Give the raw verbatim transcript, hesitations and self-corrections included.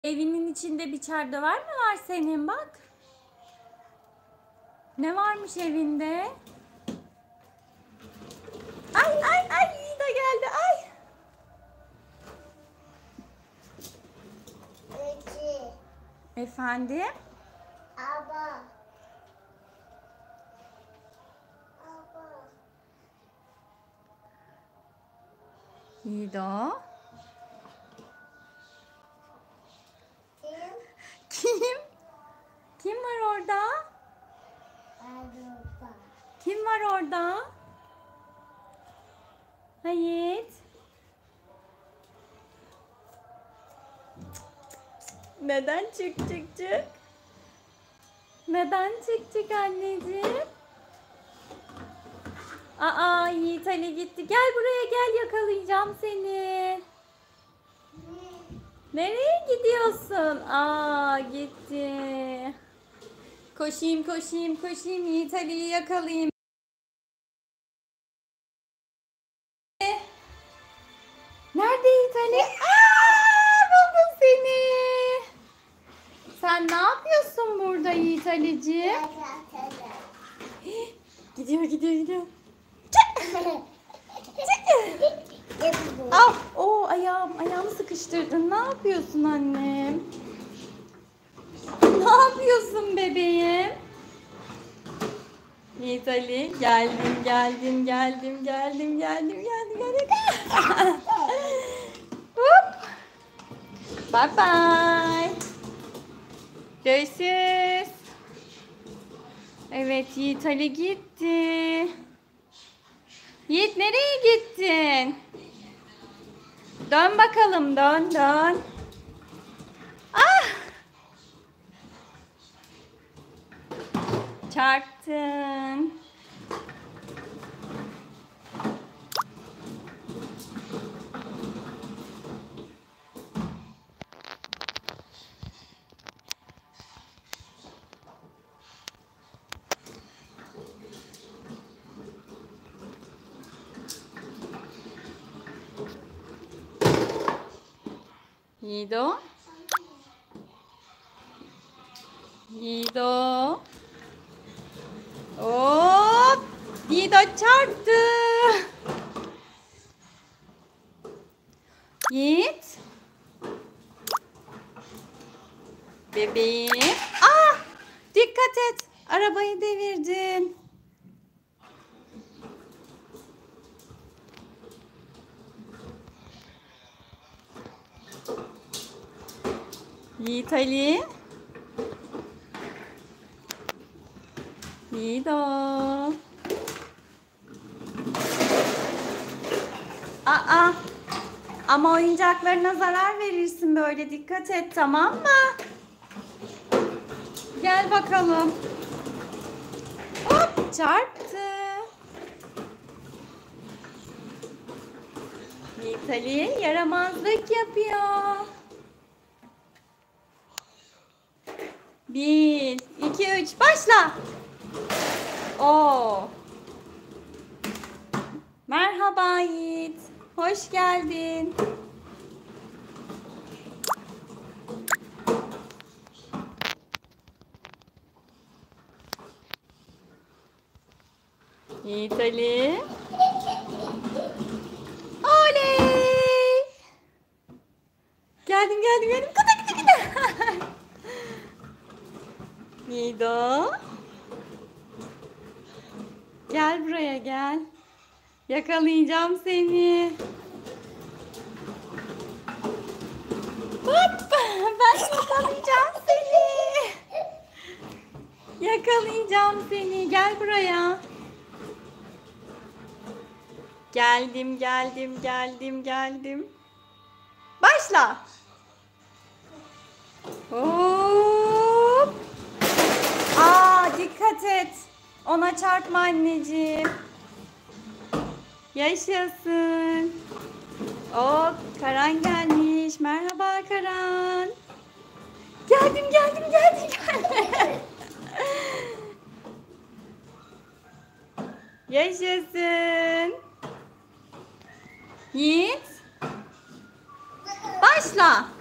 Evinin içinde bir çardavar mı var senin bak? Ne varmış evinde? Ay ay ay iyi de geldi ay. İki. Efendim? Aba. Aba. Yiğido. Kim? Kim? Kim var orada? Araba. Kim var orada? Hayır. Neden çık çık çık? Neden çık çık anneciğim? Aa Yiğit Ali gitti. Gel buraya gel yakalayacağım seni. Nereye gidiyorsun? Aa gitti. Koşayım koşayım koşayım Yiğit Ali'yi yakalayayım. Nerede Yiğit Ali? Aa buldum seni. Sen ne yapıyorsun burada Yiğit Ali'ciğim? Gidiyor gidiyor gidiyor. Al. Oo ayağım ayağımı sıkıştırdın. Ne yapıyorsun annem? Ne yapıyorsun bebeğim? Yiğit Ali geldim geldim geldim geldim geldim geldim geldim. Hop. Bye bye. Görüşürüz. Evet Yiğit Ali gitti. Yiğit nereye gittin? Dön bakalım dön dön. Ah! Çarptın. Yiğido. Yiğido. Hop. Yiğido çarptı. Yiğit. Bebeğim. Ah! Dikkat et. Arabayı devirdin. Yiğit Ali. Yiğido. Aa. Ama oyuncaklarına zarar verirsin böyle. Dikkat et tamam mı? Gel bakalım. Hop çarptı. Yiğit Ali yaramazlık yapıyor. Bir, iki, üç, başla. Oo. Merhaba Yiğit. Hoş geldin. Yiğit Ali. Oley. Geldim geldim geldim. Gıdı gıdı gıdı. Yiğido. Gel buraya gel. Yakalayacağım seni. Hop! Ben yakalayacağım seni. Yakalayacağım seni. Gel buraya. Geldim, geldim, geldim, geldim. Başla. Hop! Aa, dikkat et. Ona çarpma anneciğim. Yaşasın. Oh, Karan gelmiş. Merhaba Karan. Geldim, geldim, geldim. geldim. Yaşasın. Yiğit. Başla.